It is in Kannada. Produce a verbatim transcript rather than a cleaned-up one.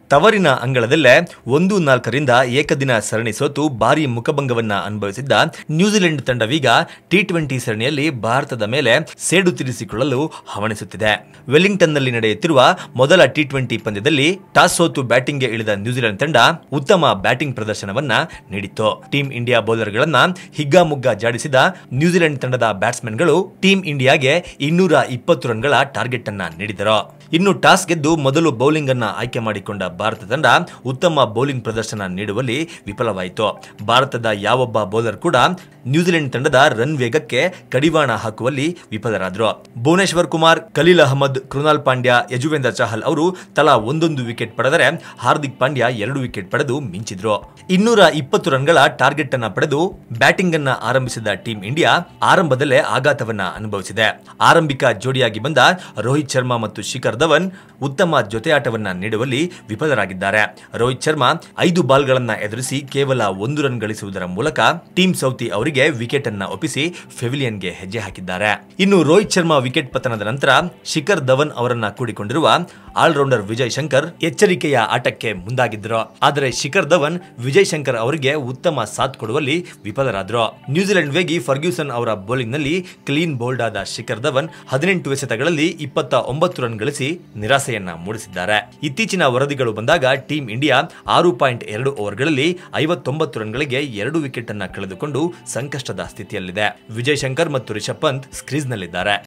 ತವರಿನ ಅಂಗಳದಲ್ಲೇ ಒಂದು ನಾಲ್ಕರಿಂದ ಏಕದಿನ ಸರಣಿ ಸೋತು ಭಾರಿ ಮುಖಭಂಗವನ್ನ ಅನುಭವಿಸಿದ್ದ ನ್ಯೂಜಿಲೆಂಡ್ ತಂಡವೀಗ ಟಿ ಟ್ವೆಂಟಿ ಸರಣಿಯಲ್ಲಿ ಭಾರತದ ಮೇಲೆ ಸೇಡು ತೀರಿಸಿಕೊಳ್ಳಲು ಹವಣಿಸುತ್ತಿದೆ. ವೆಲ್ಲಿಂಗ್ಟನ್ನಲ್ಲಿ ನಡೆಯುತ್ತಿರುವ ಮೊದಲ ಟಿ ಟ್ವೆಂಟಿ ಪಂದ್ಯದಲ್ಲಿ ಟಾಸ್ ಸೋತು ಬ್ಯಾಟಿಂಗ್ಗೆ ಇಳಿದ ನ್ಯೂಜಿಲೆಂಡ್ ತಂಡ ಉತ್ತಮ ಬ್ಯಾಟಿಂಗ್ ಪ್ರದರ್ಶನವನ್ನ ನೀಡಿತ್ತು. ಟೀಂ ಇಂಡಿಯಾ ಬೌಲರ್ಗಳನ್ನ ಹಿಗ್ಗಾಮುಗ್ಗಾ ಜಾಡಿಸಿದ ನ್ಯೂಜಿಲೆಂಡ್ ತಂಡದ ಬ್ಯಾಟ್ಸ್ಮನ್ಗಳು ಟೀಂ ಇಂಡಿಯಾಗೆ ಇನ್ನೂರ ಇಪ್ಪತ್ತು ರನ್ಗಳ ಟಾರ್ಗೆಟ್ ಅನ್ನ ನೀಡಿದರು. ಇನ್ನು ಟಾಸ್ ಗೆದ್ದು ಮೊದಲು ಬೌಲಿಂಗ್ ಅನ್ನ ಆಯ್ಕೆ ಮಾಡಿಕೊಂಡ ಭಾರತ ತಂಡ ಉತ್ತಮ ಬೌಲಿಂಗ್ ಪ್ರದರ್ಶನ ನೀಡುವಲ್ಲಿ ವಿಫಲವಾಯಿತು. ಭಾರತದ ಯಾವೊಬ್ಬ ಬೌಲರ್ ಕೂಡ ನ್ಯೂಜಿಲೆಂಡ್ ತಂಡದ ರನ್ ವೇಗಕ್ಕೆ ಕಡಿವಾಣ ಹಾಕುವಲ್ಲಿ ವಿಫಲರಾದರು. ಭುವನೇಶ್ವರ್ ಕುಮಾರ್, ಖಲೀಲ್ ಅಹ್ಮದ್, ಕೃನಾಲ್ ಪಾಂಡ್ಯ, ಯಜುವೇಂದ್ರ ಚಹಲ್ ಅವರು ತಲಾ ಒಂದೊಂದು ವಿಕೆಟ್ ಪಡೆದರೆ ಹಾರ್ದಿಕ್ ಪಾಂಡ್ಯ ಎರಡು ವಿಕೆಟ್ ಪಡೆದು ಮಿಂಚಿದ್ರು. ಇನ್ನೂರ ಇಪ್ಪತ್ತು ರನ್ಗಳ ಟಾರ್ಗೆಟ್ ಅನ್ನ ಪಡೆದು ಬ್ಯಾಟಿಂಗ್ ಅನ್ನ ಆರಂಭಿಸಿದ ಟೀಂ ಇಂಡಿಯಾ ಆರಂಭದಲ್ಲೇ ಆಘಾತವನ್ನ ಅನುಭವಿಸಿದೆ. ಆರಂಭಿಕ ಜೋಡಿಯಾಗಿ ಬಂದ ರೋಹಿತ್ ಶರ್ಮಾ ಮತ್ತು ಶಿಖರ್ ಧವನ್ ಉತ್ತಮ ಜೊತೆಯಾಟವನ್ನ ನೀಡುವಲ್ಲಿ ವಿಫಲರಾಗಿದ್ದಾರೆ. ರೋಹಿತ್ ಶರ್ಮಾ ಐದು ಬಾಲ್ಗಳನ್ನ ಎದುರಿಸಿ ಕೇವಲ ಒಂದು ರನ್ ಗಳಿಸುವುದರ ಮೂಲಕ ಟೀಂ ಸೌತಿ ಅವರಿಗೆ ವಿಕೆಟ್ ಅನ್ನ ಒಪ್ಪಿಸಿ ಪೆವಿಲಿಯನ್ಗೆ ಹೆಜ್ಜೆ ಹಾಕಿದ್ದಾರೆ. ಇನ್ನು ರೋಹಿತ್ ಶರ್ಮಾ ವಿಕೆಟ್ ಪತನದ ನಂತರ ಶಿಖರ್ ಧವನ್ ಅವರನ್ನ ಕೂಡಿಕೊಂಡಿರುವ ಆಲ್ರೌಂಡರ್ ವಿಜಯ್ ಶಂಕರ್ ಎಚ್ಚರಿಕೆಯ ಆಟಕ್ಕೆ ಮುಂದಾಗಿದ್ದರು. ಆದರೆ ಶಿಖರ್ ಧವನ್ ವಿಜಯ್ ಶಂಕರ್ ಅವರಿಗೆ ಉತ್ತಮ ಸಾಥ್ ಕೊಡುವಲ್ಲಿ ವಿಫಲರಾದರು. ನ್ಯೂಜಿಲೆಂಡ್ ವೇಗಿ ಫರ್ಗ್ಯೂಸನ್ ಅವರ ಬೌಲಿಂಗ್ ನಲ್ಲಿ ಕ್ಲೀನ್ ಬೌಲ್ಡ್ ಆದ ಶಿಖರ್ ಧವನ್ ಹದಿನೆಂಟು ಎಸೆತಗಳಲ್ಲಿ ಇಪ್ಪತ್ತ ಒಂಬತ್ತು ರನ್ ಗಳಿಸಿ ನಿರಾಸೆಯನ್ನ ಮೂಡಿಸಿದ್ದಾರೆ. ಇತ್ತೀಚಿನ ವರದಿಗಳು ಬಂದಾಗ ಟೀಂ ಇಂಡಿಯಾ ಆರು ಪಾಯಿಂಟ್ ಎರಡು ಓವರ್ಗಳಲ್ಲಿ ಐವತ್ತೊಂಬತ್ತು ರನ್ಗಳಿಗೆ ಎರಡು ವಿಕೆಟ್ ಅನ್ನ ಕಳೆದುಕೊಂಡು ಸಂಕಷ್ಟದ ಸ್ಥಿತಿಯಲ್ಲಿದೆ. ವಿಜಯ್ ಶಂಕರ್ ಮತ್ತು ರಿಷಬ್ ಪಂತ್ ಕ್ರೀಸ್ನಲ್ಲಿದ್ದಾರೆ.